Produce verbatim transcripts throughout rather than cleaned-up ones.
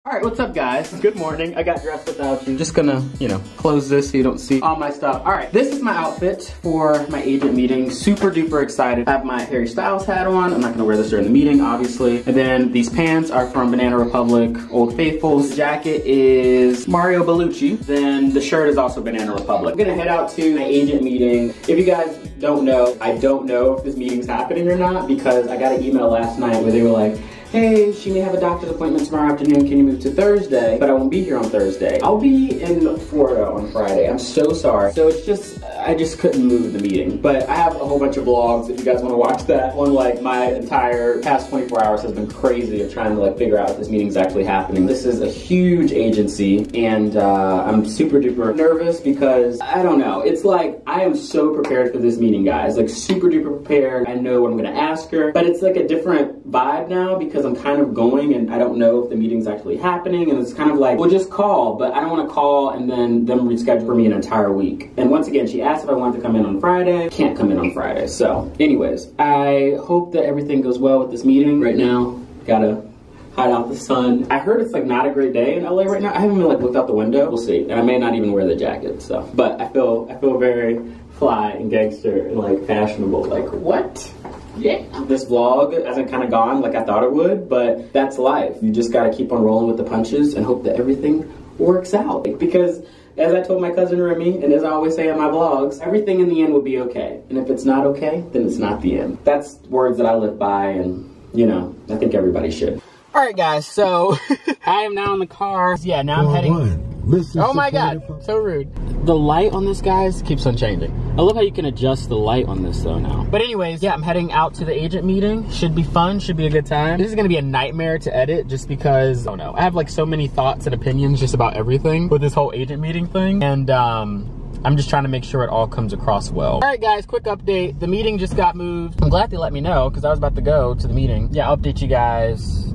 Alright, what's up guys? Good morning. I got dressed without you. Just gonna, you know, close this so you don't see all my stuff. Alright, this is my outfit for my agent meeting. Super duper excited. I have my Harry Styles hat on. I'm not gonna wear this during the meeting, obviously. And then these pants are from Banana Republic, Old Faithfuls. The jacket is Mario Bellucci. Then the shirt is also Banana Republic. I'm gonna head out to my agent meeting. If you guys don't know, I don't know if this meeting's happening or not because I got an email last night where they were like, hey, she may have a doctor's appointment tomorrow afternoon. Can you move to Thursday? But I won't be here on Thursday. I'll be in Florida on Friday. I'm so sorry. So it's just, I just couldn't move the meeting. But I have a whole bunch of vlogs if you guys want to watch that. On like my entire past twenty-four hours has been crazy of trying to like figure out if this meeting's actually happening. This is a huge agency and uh, I'm super duper nervous because I don't know. It's like, I am so prepared for this meeting, guys. Like super duper prepared. I know what I'm gonna ask her, but it's like a different vibe now because I'm kind of going and I don't know if the meeting's actually happening, and it's kind of like, well, just call, but I don't want to call and then them reschedule for me an entire week. And once again, she asked if I wanted to come in on Friday. Can't come in on Friday. So anyways, I hope that everything goes well with this meeting. Right now, gotta hide out the sun. I heard it's like not a great day in L A right now. I haven't even like looked out the window. We'll see. And I may not even wear the jacket, so. But I feel, I feel very fly and gangster and like fashionable. Like, what? Yeah. This vlog hasn't kind of gone like I thought it would, but that's life. You just gotta keep on rolling with the punches and hope that everything works out. Because as I told my cousin Remy, and as I always say in my vlogs, everything in the end will be okay. And if it's not okay, then it's not the end. That's words that I live by, and you know, I think everybody should. All right, guys, so I am now in the car. Yeah, now I'm heading. Oh my God, so rude. The light on this, guys, keeps on changing. I love how you can adjust the light on this though now. But anyways, yeah, I'm heading out to the agent meeting. Should be fun, should be a good time. This is gonna be a nightmare to edit just because, oh no, I have like so many thoughts and opinions just about everything with this whole agent meeting thing. And um, I'm just trying to make sure it all comes across well. All right, guys, quick update. The meeting just got moved. I'm glad they let me know because I was about to go to the meeting. Yeah, I'll update you guys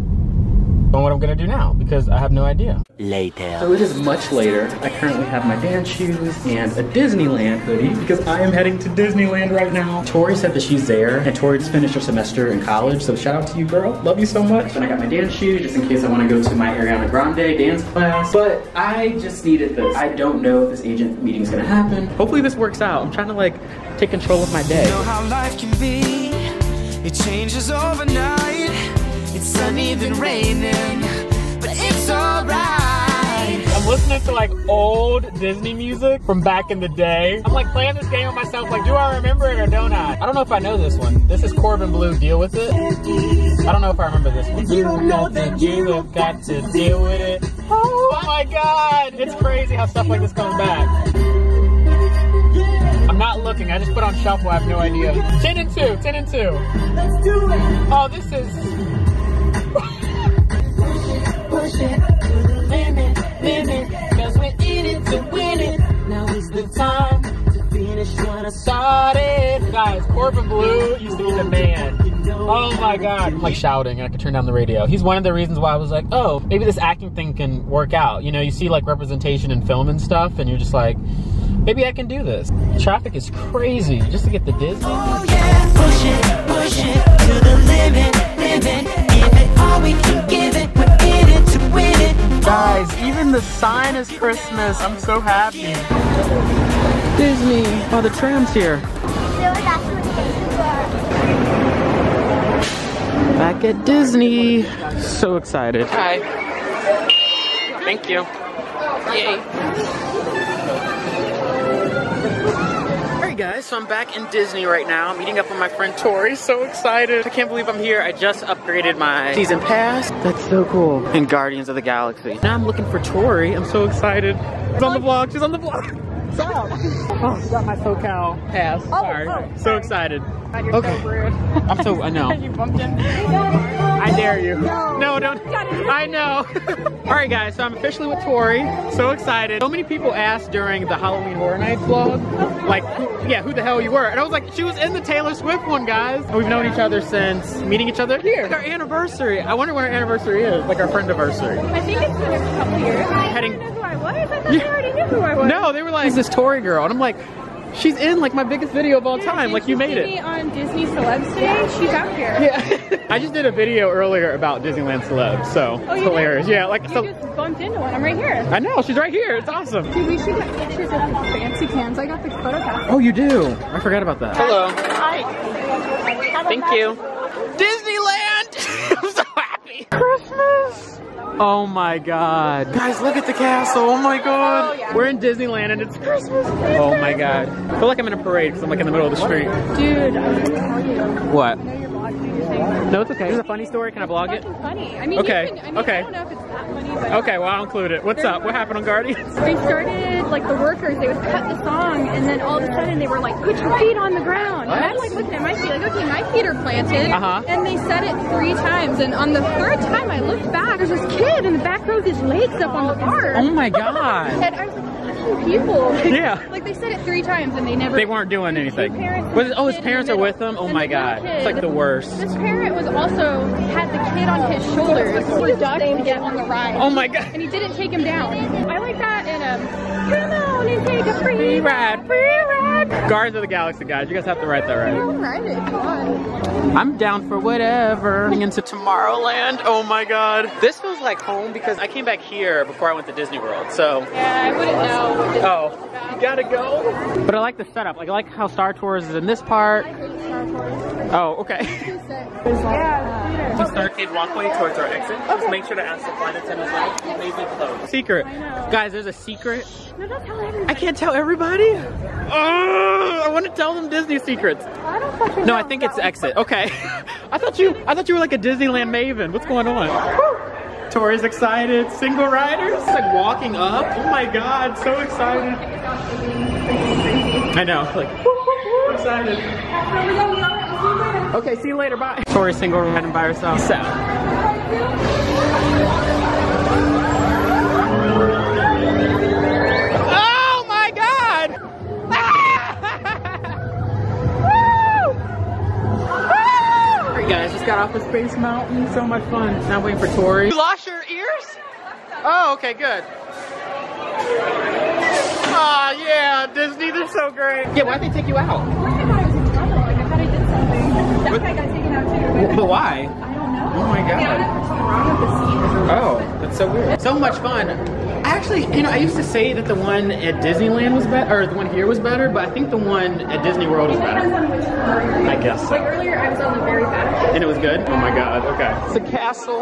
on what I'm gonna do now because I have no idea. Later. So it is much later. I currently have my dance shoes and a Disneyland hoodie because I am heading to Disneyland right now. Tori said that she's there and Tori just finished her semester in college, so shout out to you, girl. Love you so much. And I got my dance shoes just in case I want to go to my Ariana Grande dance class. But I just needed this. I don't know if this agent meeting is gonna happen. Hopefully this works out. I'm trying to like take control of my day. You know how life can be. It changes overnight. It's sunny then raining, but it's alright. I'm listening to like old Disney music from back in the day. I'm like playing this game with myself, like, do I remember it or don't I? I don't know if I know this one. This is Corbin Blue, Deal With It. I don't know if I remember this one. You know that you have got to deal with it. Oh my God, it's crazy how stuff like this comes back. I'm not looking, I just put on shuffle, I have no idea. ten and two, ten and two. Let's do it. Oh, this is... Push it to the limit, limit, cause we're in it to win it. Now is the time to finish what I started. Guys, Corbin Blue used to be the man. Oh my God. I'm like shouting and I could turn down the radio. He's one of the reasons why I was like, oh, maybe this acting thing can work out. You know, you see like representation in film and stuff and you're just like, maybe I can do this. Traffic is crazy just to get to Disney. Oh yeah, push it, push it to the limit, limit. Give it all we can give it. We're in it to win it. Guys, even the sign is Christmas. I'm so happy. Disney. Oh, the tram's here. Back at Disney. So excited. Hi. Thank you. Yay. Guys, so I'm back in Disney right now, meeting up with my friend Tori. So excited. I can't believe I'm here. I just upgraded my season pass. That's so cool. And Guardians of the Galaxy. Now I'm looking for Tori. I'm so excited. She's on the vlog. She's on the vlog. What's up? Oh, I got my SoCal pass. Oh, sorry. Oh, so excited. God, you're okay. So rude. I'm so, I know. You bumped in. I dare you. No, no don't. I know. All right, guys, so I'm officially with Tori. So excited. So many people asked during the Halloween Horror Nights vlog, like, who, yeah, who the hell you were. And I was like, she was in the Taylor Swift one, guys. And we've known each other since meeting each other here. Like our anniversary. I wonder when our anniversary is, like our friend-iversary. I think it's been a couple years. Heading. I didn't know who I was. I thought they already knew who I was. No, they were like, this Tori girl. And I'm like, She's in like my biggest video of all time. Like you made it. Me on Disney Celebs today. She's out here. Yeah. I just did a video earlier about Disneyland celebs, so oh, it's hilarious. Did? Yeah, like you so. just bumped into one. I'm right here. I know. She's right here. It's awesome. Dude, we should get pictures of the fancy cans. I got the photo pass. Oh, you do? I forgot about that. Hello. Hi. Thank you. Disneyland. I'm so happy. Christmas. Oh my god. Guys, look at the castle. Oh my god. Oh, yeah. We're in Disneyland and it's Christmas. Oh my god. I feel like I'm in a parade because I'm like in the middle of the street. Dude, I was gonna tell you. What? I know you're vlogging your thing. No, it's okay. Is it a funny story? Can I vlog it? It's funny. I mean, okay. You can, I mean, okay. I don't know if it's that funny, but okay, well, I'll include it. What's up? What happened on Guardians? They started, like, the workers, they would cut the song, and then all of a sudden they were like, put your feet on the ground. What? And I'm like looking at my feet, like, okay, my feet are planted. Uh-huh. And they said it three times, and on the third time I looked back, there's this kid in the back row with his legs up on the bar. Oh my god. And I was like, fucking people. Like, yeah. Like, they said it three times, and they never... They weren't doing anything. Was it, oh, his parents are with him? Oh my god. It's like the worst. This parent was also, had the kid on his shoulders. He ducked to get on the ride. Oh my god. And he didn't take him down. I like that in um, come on and take a free ride, free ride. Guardians of the Galaxy, guys. You guys have to write that right. I'll ride it if you want. I'm down for whatever. Into Tomorrowland. Oh my god. This feels like home because I came back here before I went to Disney World, so. Yeah, I wouldn't know. Oh, you gotta go. But I like the setup. Like, I like how Star Tours is in this part. I hate Star Wars. Oh, okay. Yeah, Just arcade walkway towards our exit. Just make sure to ask the flight attendants when it may be closed. Secret. Guys, there's a secret. No, don't tell everybody. I can't tell everybody. Oh, I want to tell them Disney secrets. I don't fucking No, know I think it's about exit. Okay. I thought you I thought you were like a Disneyland maven. What's going on? Woo. Tori's excited. Single riders. It's like walking up. Oh my god, so excited. I know. Like woo, excited. Okay, see you later. Bye. Tori's single riding by herself. Peace out. Guys, just got off of Space Mountain. So much fun. Now waiting for Tori. You lost your ears? Oh, okay, good. Oh, yeah, Disney, they're so great. Yeah, why'd they take you out? I thought I was in trouble. Like, I thought I did something. That guy got taken out too. But, but why? I don't know. Oh my god. Yeah, I did something wrong with the seat. Oh, that's so weird. So much fun. Actually, you know, I used to say that the one at Disneyland was better, or the one here was better, but I think the one at Disney World is better. Depends on which floor. I guess so. Like earlier, I was on the very back. And it was good? Oh my god, okay. It's a castle.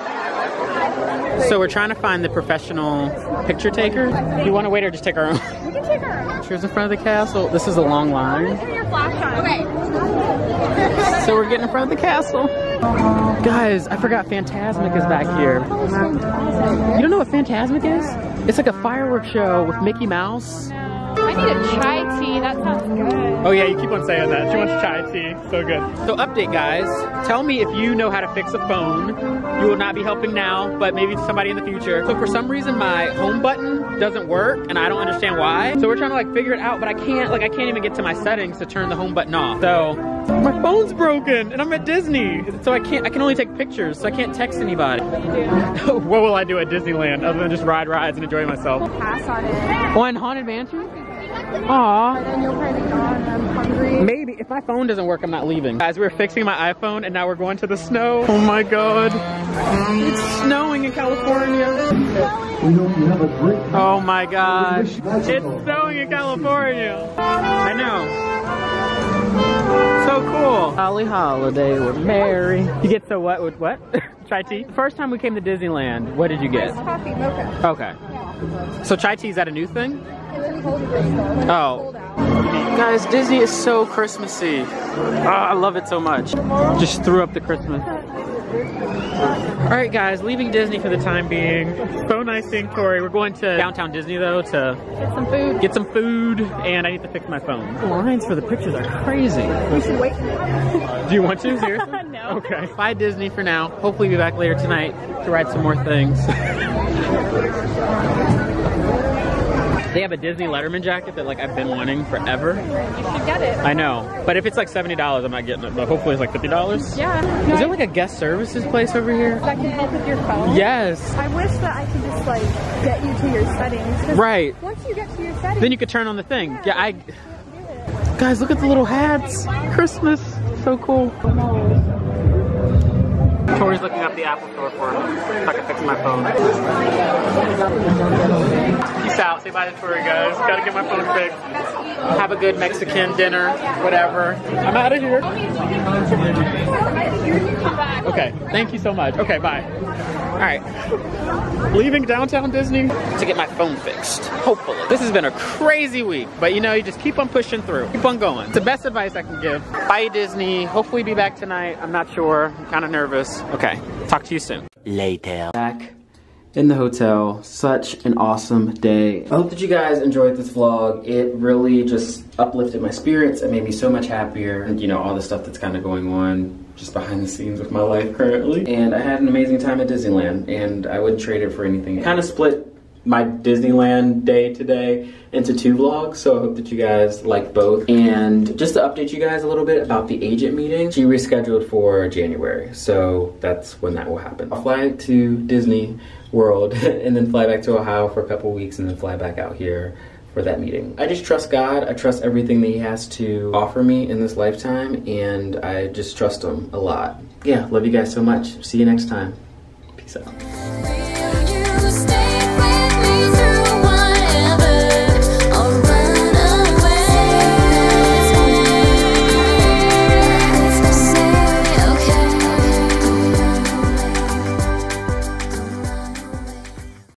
So we're trying to find the professional picture taker. Do you want to wait or just take our own? We can take our own. Here's in front of the castle. This is a long line. Turn your flash on. Okay. So we're getting in front of the castle. Guys, I forgot Phantasmic is back here. You don't know what Phantasmic is? It's like a fireworks show with Mickey Mouse. I need a chai tea. That sounds good. Oh yeah, you keep on saying that. She wants chai tea. So good. So update, guys. Tell me if you know how to fix a phone. You will not be helping now, but maybe somebody in the future. So for some reason, my home button doesn't work, and I don't understand why. So we're trying to like figure it out, but I can't. Like I can't even get to my settings to turn the home button off. So my phone's broken, and I'm at Disney, so I can't. I can only take pictures, so I can't text anybody. What will I do at Disneyland other than just ride rides and enjoy myself? Pass on it. Oh, in Haunted Mansion? Aww. And then you'll probably go on. I'm hungry. Maybe. If my phone doesn't work, I'm not leaving. Guys, we're fixing my iPhone and now we're going to the snow. Oh my god. It's snowing in California. Oh my god. It's snowing in California. I know. So cool. Holly holiday with Mary. You get so what with what? Chai tea? First time we came to Disneyland, what did you get? Coffee mocha. Okay. So chai tea, is that a new thing? It's in cold though. Oh. Guys, Disney is so Christmassy. Oh, I love it so much. Just threw up the Christmas. Alright guys, leaving Disney for the time being. So nice seeing Tori. We're going to downtown Disney though to Get some food. get some food, and I need to fix my phone. The lines for the pictures are crazy. We should wait. Do you want to? Seriously? No. Okay. Bye Disney for now. Hopefully be back later tonight to ride some more things. They have a Disney Letterman jacket that like I've been wanting forever. You should get it. I know, but if it's like seventy dollars, I'm not getting it. But hopefully it's like fifty dollars. Yeah. Is there like a guest services place over here? That can help with your phone? Yes. I wish that I could just like get you to your settings. 'Cause Right. Once you get to your settings. Then you could turn on the thing. Yeah, I. Guys, look at the little hats. Christmas, so cool. Tori's looking up the Apple Store for me so I can fix my phone. Peace out. Say bye to Tori, guys. Gotta get my phone fixed. Have a good Mexican dinner, whatever. I'm out of here. Okay, thank you so much. Okay, bye. All right, leaving downtown Disney to get my phone fixed, hopefully. This has been a crazy week, but you know, you just keep on pushing through, keep on going. It's the best advice I can give. Bye, Disney. Hopefully be back tonight. I'm not sure, I'm kind of nervous. Okay, talk to you soon. Later. Back in the hotel. Such an awesome day. I hope that you guys enjoyed this vlog. It really just uplifted my spirits and made me so much happier. And you know, all the stuff that's kind of going on just behind the scenes with my life currently. And I had an amazing time at Disneyland, and I wouldn't trade it for anything. I kind of split my Disneyland day today into two vlogs, so I hope that you guys like both. And just to update you guys a little bit about the agent meeting, she rescheduled for January, so that's when that will happen. I'll fly to Disney World and then fly back to Ohio for a couple weeks and then fly back out here for that meeting. I just trust God. I trust everything that he has to offer me in this lifetime, and I just trust him a lot. Yeah, love you guys so much. See you next time. Peace out.